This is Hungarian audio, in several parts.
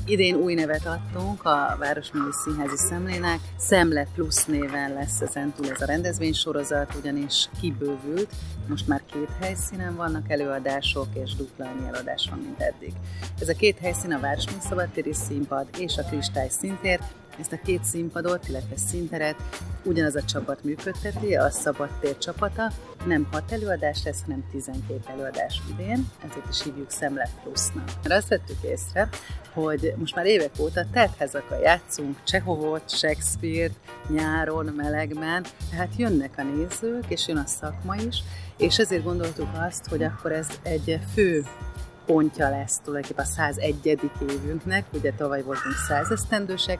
Idén új nevet adtunk a Városművész Színházi Szemlének. Szemle Plusz néven lesz ezentúl ez a rendezvénysorozat, ugyanis kibővült. Most már 2 helyszínen vannak előadások, és dupla annyi előadás van, mint eddig. Ez a 2 helyszín a Városművész Szabadtéri Színpad és a Kristály Színtér. Ezt a 2 színpadot, illetve színteret ugyanaz a csapat működteti, a Szabadtér csapata. Nem 6 előadás lesz, hanem 12 előadás idén, ezért is hívjuk Szemle Plusznak. Azt vettük észre, hogy most már évek óta teltházakkal játszunk Csehovot, Shakespeare-t, nyáron, melegben, tehát jönnek a nézők, és jön a szakma is, és ezért gondoltuk azt, hogy akkor ez egy fő pontja lesz tulajdonképpen a 101. évünknek, ugye tavaly voltunk 100 esztendősek,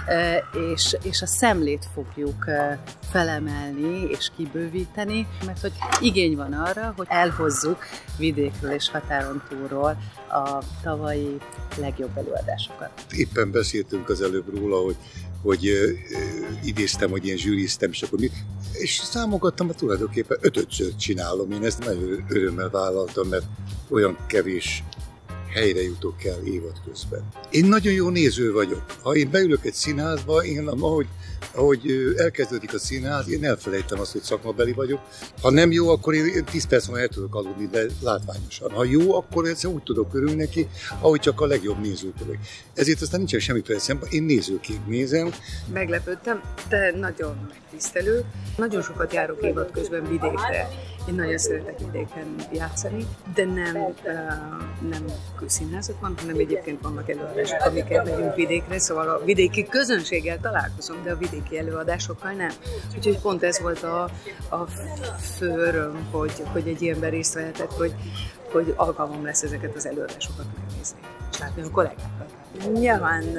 és a szemlét fogjuk felemelni és kibővíteni, mert hogy igény van arra, hogy elhozzuk vidékről és határon túlról a tavalyi legjobb előadásokat. Éppen beszéltünk az előbb róla, hogy idéztem, hogy én zsűriztem, és akkor és számogattam, hogy tulajdonképpen 5-ször csinálom. Én ezt nagyon örömmel vállaltam, mert olyan kevés helyre jutok el évad közben. Én nagyon jó néző vagyok. Ha én beülök egy színházba, ahogy elkezdődik a színház, én elfelejtem azt, hogy szakmabeli vagyok. Ha nem jó, akkor én 10 perc múlva el tudok aludni, de látványosan. Ha jó, akkor úgy tudok örülni neki, ahogy csak a legjobb nézők vagyok. Ezért aztán nincsen semmi percemben, én nézőként nézem. Meglepődtem, de nagyon megtisztelő. Nagyon sokat járok évad közben vidékre. Én nagyon szeretek vidéken játszani, de nem színházak van, hanem egyébként vannak előadások, amiket megyünk vidékre, szóval a vidéki közönséggel találkozom, de a vidéki előadásokkal nem. Úgyhogy pont ez volt a fő öröm, hogy egy ilyenben részt vehetek, hogy alkalmam lesz ezeket az előadásokat megnézni, és látni a kollégákat. Nyilván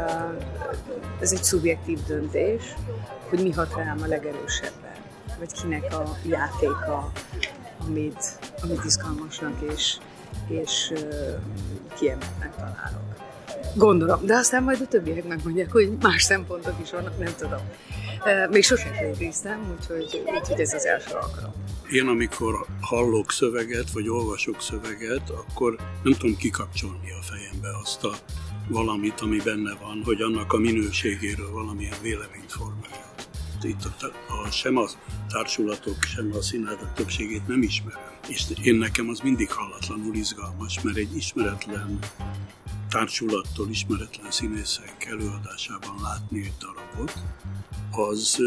ez egy szubjektív döntés, hogy mi hat rám a legerősebben, vagy kinek a játéka, amit izgalmasnak és kiemeltnek találok. Gondolom, de aztán majd a többiek megmondják, hogy más szempontok is vannak, nem tudom. Még sosem félréztem, úgyhogy ez az első alkalom. Én amikor hallok szöveget, vagy olvasok szöveget, akkor nem tudom kikapcsolni a fejembe azt a valamit, ami benne van, hogy annak a minőségéről valamilyen véleményt formáljak. Itt sem a társulatok, sem a színházak többségét nem ismerem. És nekem az mindig hallatlanul izgalmas, mert egy ismeretlen társulattól, ismeretlen színészek előadásában látni egy darabot, az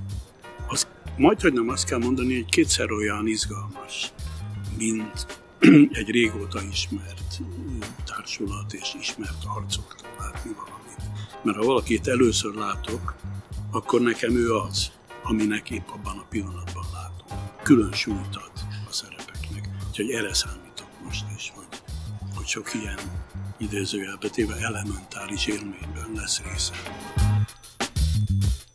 majdhogy nem azt kell mondani, hogy 2-szer olyan izgalmas, mint egy régóta ismert társulat és ismert arcoktól látni valamit. Mert ha valakit először látok, akkor nekem ő az, aminek épp abban a pillanatban látom. Külön súlyt ad a szerepeknek. Úgyhogy erre számítok most is, hogy sok ilyen idézőjelbe téve elementáris élményben lesz részem.